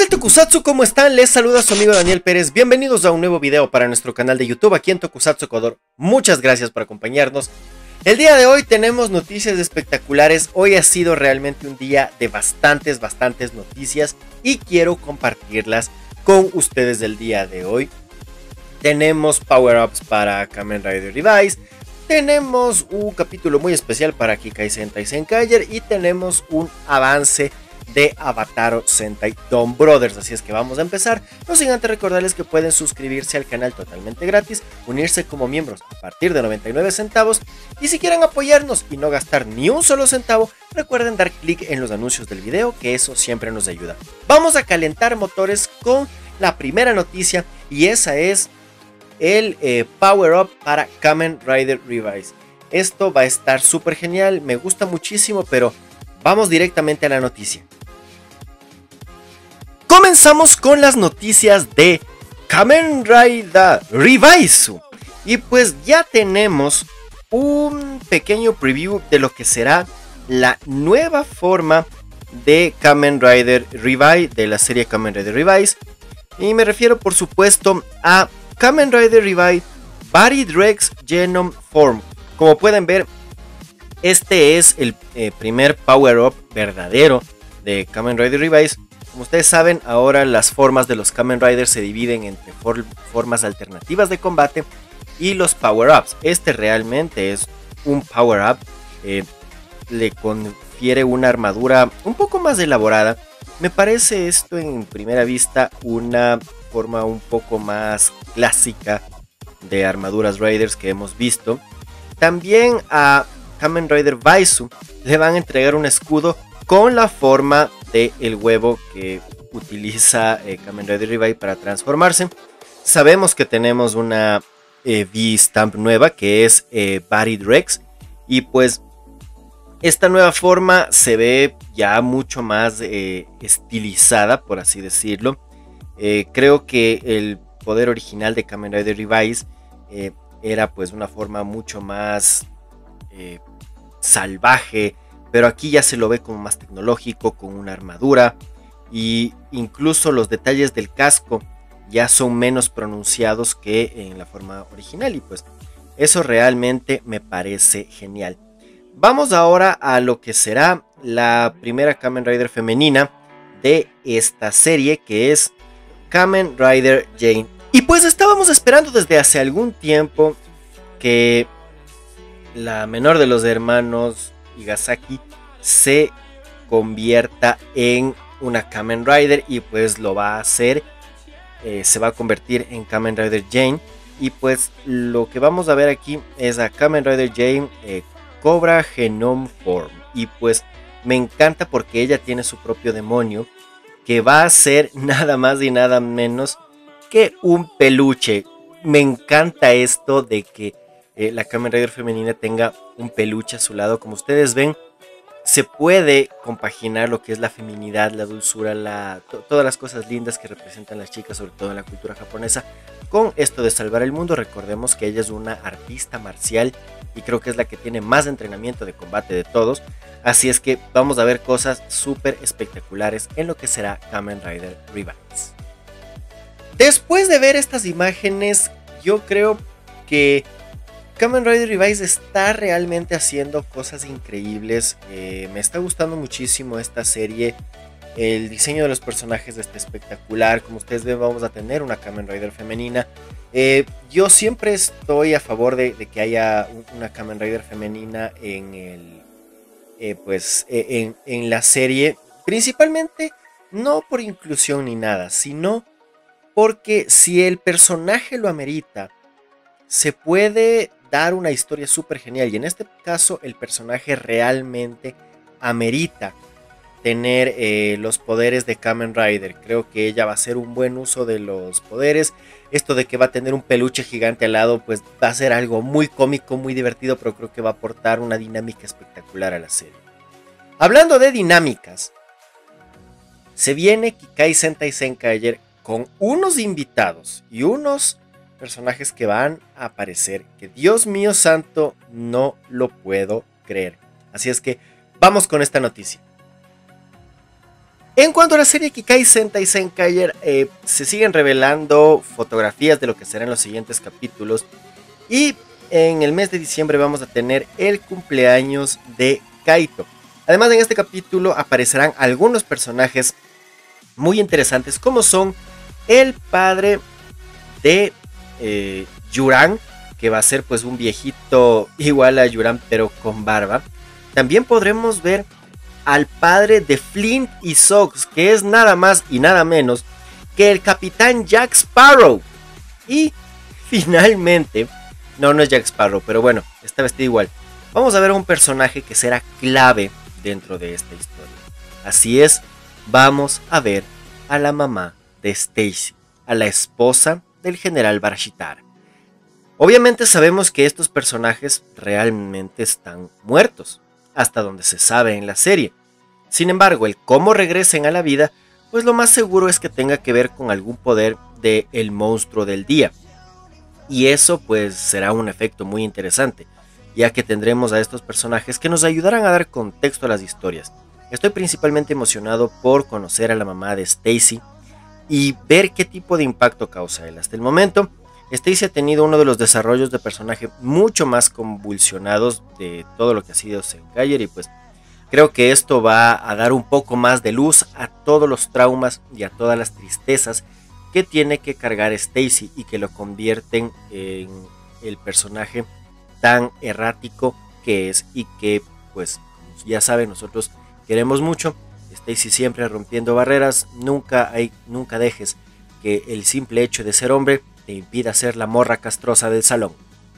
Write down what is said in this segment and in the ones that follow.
del Tokusatsu, ¿cómo están? Les saluda su amigo Daniel Pérez. Bienvenidos a un nuevo video para nuestro canal de YouTube aquí en Tokusatsu Ecuador. Muchas gracias por acompañarnos. El día de hoy tenemos noticias espectaculares. Hoy ha sido realmente un día de bastantes noticias y quiero compartirlas con ustedes del día de hoy. Tenemos power-ups para Kamen Rider Revice. Tenemos un capítulo muy especial para Kikai Sentai Zenkaiger y tenemos un avance de Avataro Sentai Dawn Brothers. Así es que vamos a empezar. No sin antes recordarles que pueden suscribirse al canal totalmente gratis, unirse como miembros a partir de 99 centavos y si quieren apoyarnos y no gastar ni un solo centavo, recuerden dar clic en los anuncios del video, que eso siempre nos ayuda. Vamos a calentar motores con la primera noticia y esa es el Power Up para Kamen Rider Revice. Esto va a estar súper genial, me gusta muchísimo, pero vamos directamente a la noticia. Comenzamos con las noticias de Kamen Rider Revice. Y pues ya tenemos un pequeño preview de lo que será la nueva forma de Kamen Rider Revice, de la serie Kamen Rider Revice. Y me refiero por supuesto a Kamen Rider Revice Body Drex Genome Form. Como pueden ver, este es el primer power-up verdadero de Kamen Rider Revice. Como ustedes saben, ahora las formas de los Kamen Riders se dividen entre formas alternativas de combate y los power-ups. Este realmente es un power-up. Le confiere una armadura un poco más elaborada. Me parece esto en primera vista una forma un poco más clásica de armaduras Raiders que hemos visto. También a Kamen Rider Vaizu le van a entregar un escudo con la forma del huevo que utiliza Kamen Rider Revice para transformarse. Sabemos que tenemos una V-Stamp nueva que es Body Drex y pues esta nueva forma se ve ya mucho más estilizada, por así decirlo. Creo que el poder original de Kamen Rider Revice era pues una forma mucho más salvaje, pero aquí ya se lo ve como más tecnológico, con una armadura, y incluso los detalles del casco ya son menos pronunciados que en la forma original, y pues eso realmente me parece genial. Vamos ahora a lo que será la primera Kamen Rider femenina de esta serie, que es Kamen Rider Jane. Y pues estábamos esperando desde hace algún tiempo que la menor de los hermanos Higasaki se convierta en una Kamen Rider, y pues lo va a hacer. Se va a convertir en Kamen Rider Jane, y pues lo que vamos a ver aquí es a Kamen Rider Jane Cobra Genome Form, y pues me encanta porque ella tiene su propio demonio que va a ser nada más y nada menos que un peluche. Me encanta esto de que la Kamen Rider femenina tenga un peluche a su lado. Como ustedes ven, se puede compaginar lo que es la feminidad, la dulzura, todas las cosas lindas que representan las chicas, sobre todo en la cultura japonesa, con esto de salvar el mundo. Recordemos que ella es una artista marcial y creo que es la que tiene más entrenamiento de combate de todos. Así es que vamos a ver cosas súper espectaculares en lo que será Kamen Rider Revice. Después de ver estas imágenes, yo creo que Kamen Rider Revice está realmente haciendo cosas increíbles. Me está gustando muchísimo esta serie. El diseño de los personajes está espectacular. Como ustedes ven, vamos a tener una Kamen Rider femenina. Yo siempre estoy a favor de que haya una Kamen Rider femenina en la serie. Principalmente no por inclusión ni nada, sino porque si el personaje lo amerita, se puede dar una historia súper genial. Y en este caso el personaje realmente amerita tener los poderes de Kamen Rider. Creo que ella va a hacer un buen uso de los poderes. Esto de que va a tener un peluche gigante al lado, pues va a ser algo muy cómico, muy divertido, pero creo que va a aportar una dinámica espectacular a la serie. Hablando de dinámicas, se viene Kikai Sentai Zenkaiger con unos invitados y unos personajes que van a aparecer, que Dios mío santo, no lo puedo creer. Así es que vamos con esta noticia. En cuanto a la serie Kikai Sentai Zenkaiger, se siguen revelando fotografías de lo que serán los siguientes capítulos. Y en el mes de diciembre vamos a tener el cumpleaños de Kaito. Además, en este capítulo aparecerán algunos personajes muy interesantes, como son el padre de Yuran, que va a ser pues un viejito igual a Yuran pero con barba. También podremos ver al padre de Flint y Sox, que es nada más y nada menos que el capitán Jack Sparrow. Y finalmente, no es Jack Sparrow, pero bueno, está vestido igual. Vamos a ver un personaje que será clave dentro de esta historia. Así es, vamos a ver a la mamá de Stacy, a la esposa del general Barashitara. Obviamente sabemos que estos personajes realmente están muertos, hasta donde se sabe en la serie. Sin embargo, el cómo regresen a la vida, pues lo más seguro es que tenga que ver con algún poder del monstruo del día. Y eso pues será un efecto muy interesante, ya que tendremos a estos personajes que nos ayudarán a dar contexto a las historias. Estoy principalmente emocionado por conocer a la mamá de Stacy y ver qué tipo de impacto causa él. Hasta el momento, Stacy ha tenido uno de los desarrollos de personaje mucho más convulsionados de todo lo que ha sido Zenkaiger, y pues creo que esto va a dar un poco más de luz a todos los traumas y a todas las tristezas que tiene que cargar Stacy y que lo convierten en el personaje tan errático que es, y que pues como ya saben, nosotros queremos mucho. Stacy siempre rompiendo barreras, nunca dejes que el simple hecho de ser hombre te impida ser la morra castrosa del salón.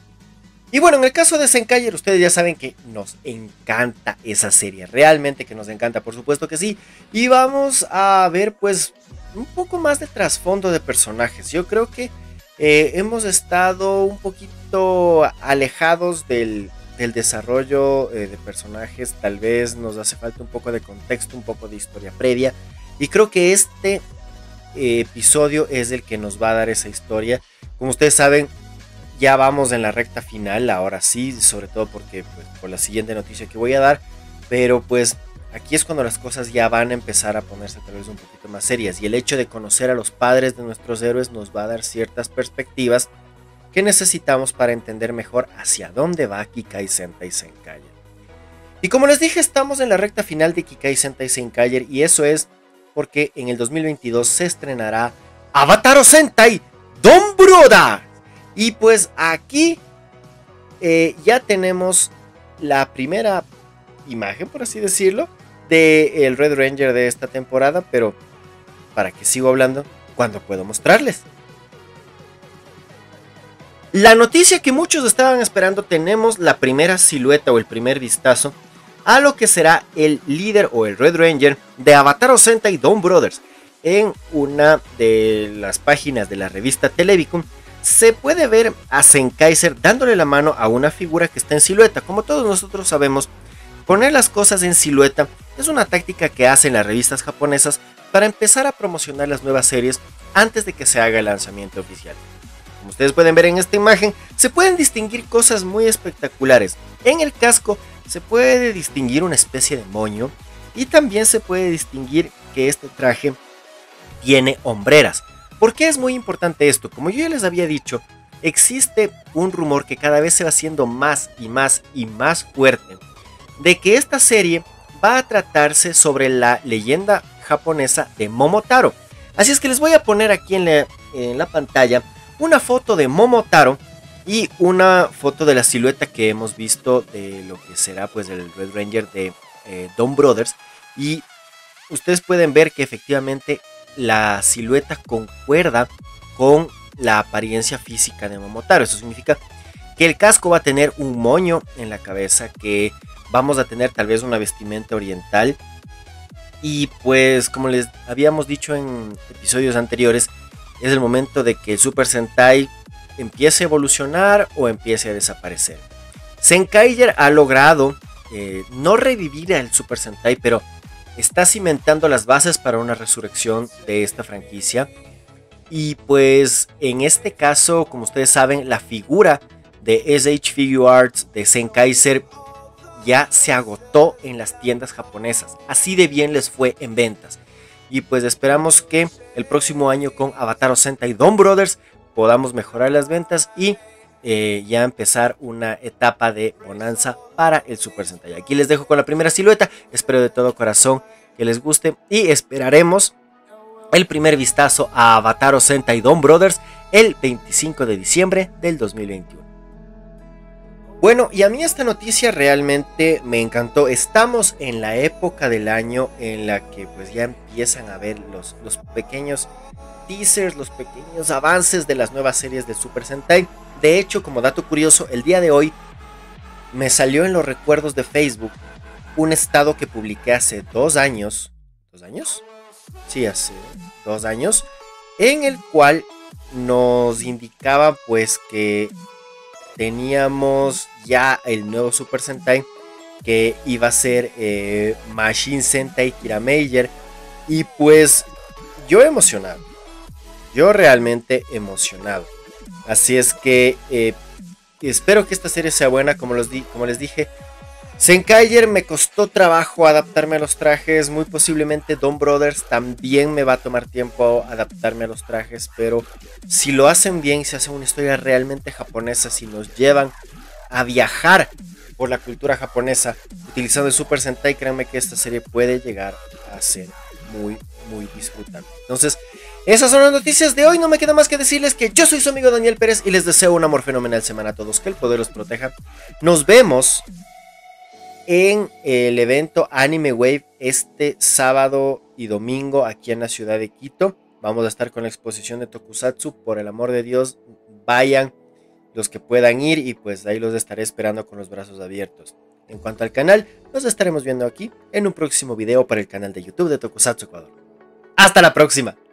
Y bueno, en el caso de Zenkaiger, ustedes ya saben que nos encanta esa serie, realmente que nos encanta, por supuesto que sí. Y vamos a ver pues un poco más de trasfondo de personajes. Yo creo que hemos estado un poquito alejados del desarrollo de personajes. Tal vez nos hace falta un poco de contexto, un poco de historia previa. Y creo que este episodio es el que nos va a dar esa historia. Como ustedes saben, ya vamos en la recta final, ahora sí, sobre todo porque pues, por la siguiente noticia que voy a dar. Pero pues aquí es cuando las cosas ya van a empezar a ponerse tal vez un poquito más serias. Y el hecho de conocer a los padres de nuestros héroes nos va a dar ciertas perspectivas que necesitamos para entender mejor hacia dónde va Kikai Sentai Zenkaiger. Y como les dije, estamos en la recta final de Kikai Sentai Zenkaiger, y eso es porque en el 2022 se estrenará Avataro Sentai Don Broda. Y pues aquí ya tenemos la primera imagen, por así decirlo, del Red Ranger de esta temporada. Pero ¿para qué sigo hablando cuando puedo mostrarles? La noticia que muchos estaban esperando, tenemos la primera silueta o el primer vistazo a lo que será el líder o el Red Ranger de Avataro Sentai Don Brothers. En una de las páginas de la revista Televicum se puede ver a Zenkaiser dándole la mano a una figura que está en silueta. Como todos nosotros sabemos, poner las cosas en silueta es una táctica que hacen las revistas japonesas para empezar a promocionar las nuevas series antes de que se haga el lanzamiento oficial. Como ustedes pueden ver en esta imagen, se pueden distinguir cosas muy espectaculares. En el casco se puede distinguir una especie de moño, y también se puede distinguir que este traje tiene hombreras. ¿Por qué es muy importante esto? Como yo ya les había dicho, existe un rumor que cada vez se va haciendo más y más y más fuerte de que esta serie va a tratarse sobre la leyenda japonesa de Momotaro. Así es que les voy a poner aquí en la pantalla una foto de Momotaro y una foto de la silueta que hemos visto de lo que será pues el Red Ranger de Don Brothers. Y ustedes pueden ver que efectivamente la silueta concuerda con la apariencia física de Momotaro. Eso significa que el casco va a tener un moño en la cabeza, que vamos a tener tal vez una vestimenta oriental. Y pues como les habíamos dicho en episodios anteriores, es el momento de que el Super Sentai empiece a evolucionar o empiece a desaparecer. Zenkaiger ha logrado no revivir al Super Sentai, pero está cimentando las bases para una resurrección de esta franquicia. Y pues en este caso, como ustedes saben, la figura de SH Figure Arts de Zenkaiser ya se agotó en las tiendas japonesas. Así de bien les fue en ventas. y pues esperamos que el próximo año con Avataro Sentai Dawn Brothers podamos mejorar las ventas y ya empezar una etapa de bonanza para el Super Sentai. Aquí les dejo con la primera silueta, espero de todo corazón que les guste y esperaremos el primer vistazo a Avataro Sentai Dawn Brothers el 25 de diciembre del 2021. Bueno, y a mí esta noticia realmente me encantó. Estamos en la época del año en la que pues ya empiezan a ver los pequeños teasers, los pequeños avances de las nuevas series de Super Sentai. De hecho, como dato curioso, el día de hoy me salió en los recuerdos de Facebook un estado que publiqué hace 2 años. ¿2 años? Sí, hace 2 años. En el cual nos indicaba pues que teníamos ya el nuevo Super Sentai que iba a ser Machine Sentai Kiramager. Y pues yo emocionado. Yo realmente emocionado. Así es que espero que esta serie sea buena. Como les dije, Zenkaiger me costó trabajo adaptarme a los trajes. Muy posiblemente Dawn Brothers también me va a tomar tiempo adaptarme a los trajes. Pero si lo hacen bien, si hacen una historia realmente japonesa, si nos llevan a viajar por la cultura japonesa utilizando el Super Sentai, créanme que esta serie puede llegar a ser muy, muy disfrutable. Entonces, esas son las noticias de hoy. No me queda más que decirles que yo soy su amigo Daniel Pérez y les deseo un amor fenomenal semana a todos. Que el poder los proteja. Nos vemos en el evento Anime Wave este sábado y domingo aquí en la ciudad de Quito. Vamos a estar con la exposición de Tokusatsu. Por el amor de Dios, vayan los que puedan ir y pues ahí los estaré esperando con los brazos abiertos. En cuanto al canal, nos estaremos viendo aquí en un próximo video para el canal de YouTube de Tokusatsu Ecuador. ¡Hasta la próxima!